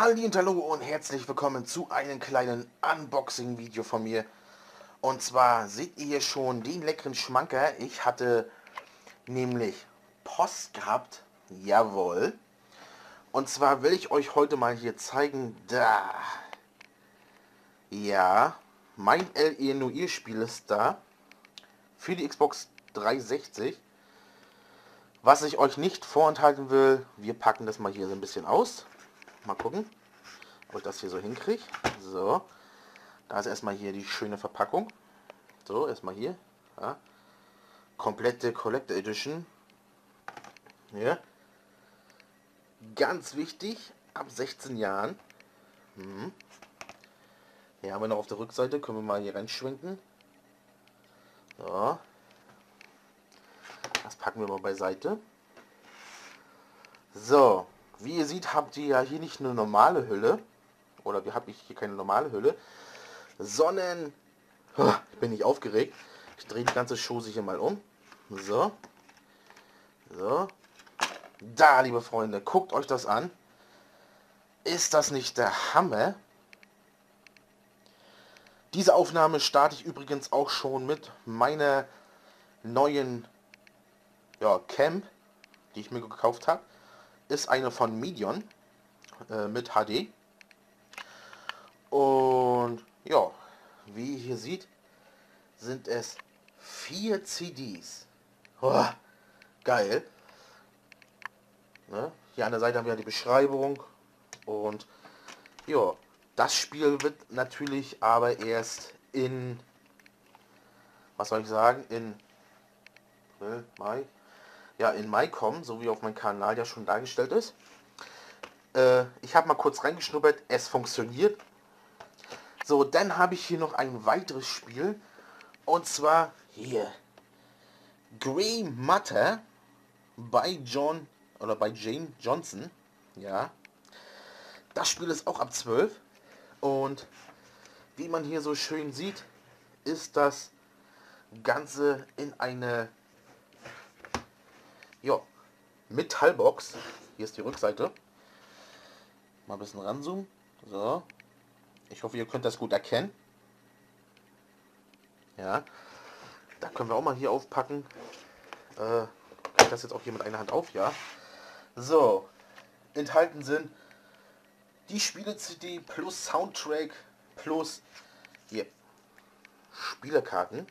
Halli und hallo und herzlich willkommen zu einem kleinen Unboxing-Video von mir. Und zwar seht ihr hier schon den leckeren Schmanker. Ich hatte nämlich Post gehabt. Jawohl. Und zwar will ich euch heute mal hier zeigen, da. Ja, mein L.E. Noir-Spiel ist da. Für die Xbox 360. Was ich euch nicht vorenthalten will, wir packen das mal hier so ein bisschen aus. Mal gucken, ob ich das hier so hinkriege. So, da ist erstmal hier die schöne Verpackung. So, erstmal hier. Ja. Komplette Collector Edition. Ja. Ganz wichtig, ab 16 Jahren. Hier haben wir noch auf der Rückseite, können wir mal hier reinschwenken. So. Das packen wir mal beiseite. So, wie ihr seht, habt ihr ja hier nicht eine normale Hülle. Oder wir haben hier keine normale Hülle. Sondern, ich bin nicht aufgeregt. Ich drehe die ganze Chose hier mal um. So. So. Da, liebe Freunde, guckt euch das an. Ist das nicht der Hammer? Diese Aufnahme starte ich übrigens auch schon mit meiner neuen Cam, die ich mir gekauft habe. Ist eine von Medion mit HD. Und ja, wie ihr hier seht, sind es 4 CDs. Oh, geil. Ne? Hier an der Seite haben wir ja die Beschreibung. Und ja, das Spiel wird natürlich aber erst in, was soll ich sagen, in April, Mai, ja, in Mai kommen, so wie auf meinem Kanal ja schon dargestellt ist. Ich habe mal kurz reingeschnuppert, es funktioniert. So, dann habe ich hier noch ein weiteres Spiel, und zwar hier, Grey Matter bei Jane Johnson. Ja, das Spiel ist auch ab 12 und wie man hier so schön sieht, ist das Ganze in eine Metallbox. Hier ist die Rückseite. Mal ein bisschen ranzoomen. So. Ich hoffe, ihr könnt das gut erkennen. Ja. Da können wir auch mal hier aufpacken. Ich das jetzt auch hier mit einer Hand auf, ja. So. Enthalten sind die Spiele-CD plus Soundtrack plus hier Spielekarten.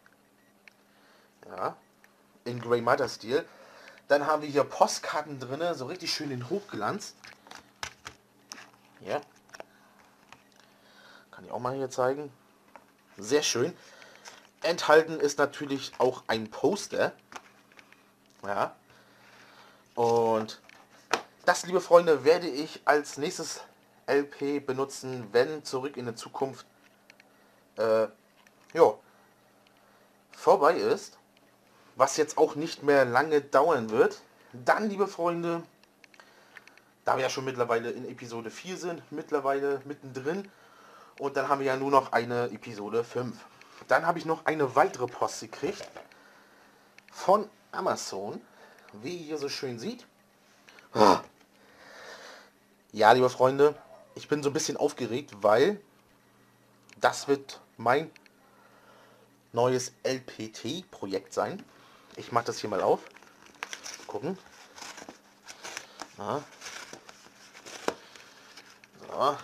Ja. In Grey Matter Stil. Dann haben wir hier Postkarten drin, so richtig schön in Hochglanz. Ja. Kann ich auch mal hier zeigen. Sehr schön. Enthalten ist natürlich auch ein Poster. Ja. Und das, liebe Freunde, werde ich als nächstes LP benutzen, wenn Zurück in die Zukunft vorbei ist. Was jetzt auch nicht mehr lange dauern wird. Dann, liebe Freunde, da wir ja schon mittlerweile in Episode 4 sind, mittlerweile mittendrin. Und dann haben wir ja nur noch eine Episode 5. Dann habe ich noch eine weitere Post gekriegt von Amazon, wie ihr hier so schön seht. Ja, liebe Freunde, ich bin so ein bisschen aufgeregt, weil das wird mein neues LPT-Projekt sein. Ich mache das hier mal auf. Gucken. Ja. So.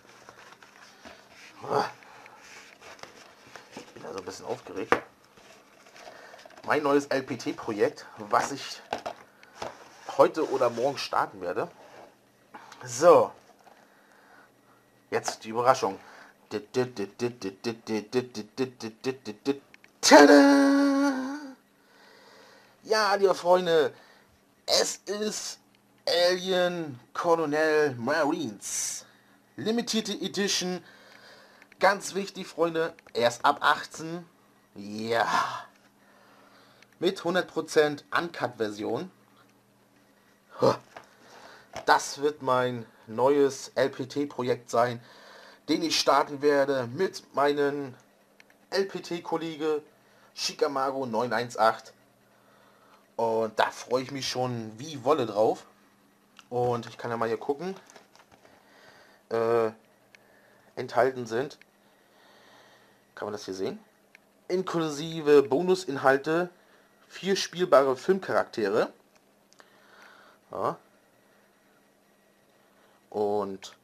Ich bin da so ein bisschen aufgeregt. Mein neues LPT-Projekt, was ich heute oder morgen starten werde. So. Jetzt die Überraschung. Tada! Ja, liebe Freunde, es ist Alien Colonial Marines. Limited Edition. Ganz wichtig, Freunde, erst ab 18. Ja. Mit 100% Uncut-Version. Das wird mein neues LPT-Projekt sein, den ich starten werde mit meinem LPT-Kollege Shikamaru 918. Und da freue ich mich schon wie Wolle drauf. Und ich kann ja mal hier gucken. äh, enthalten sind. Kann man das hier sehen? Inklusive Bonusinhalte, 4 spielbare Filmcharaktere. Ja. Und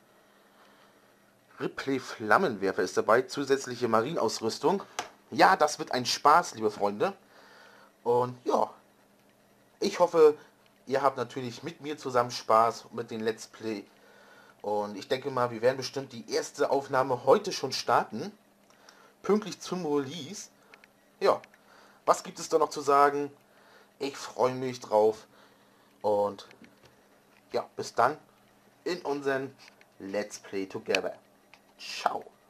Ripley Flammenwerfer ist dabei, zusätzliche Marienausrüstung. Ja, das wird ein Spaß, liebe Freunde. Und ja, ich hoffe, ihr habt natürlich mit mir zusammen Spaß mit den Let's Play. Und ich denke mal, wir werden bestimmt die erste Aufnahme heute schon starten. Pünktlich zum Release. Ja, was gibt es da noch zu sagen? Ich freue mich drauf. Und ja, bis dann in unseren Let's Play Together. Ciao.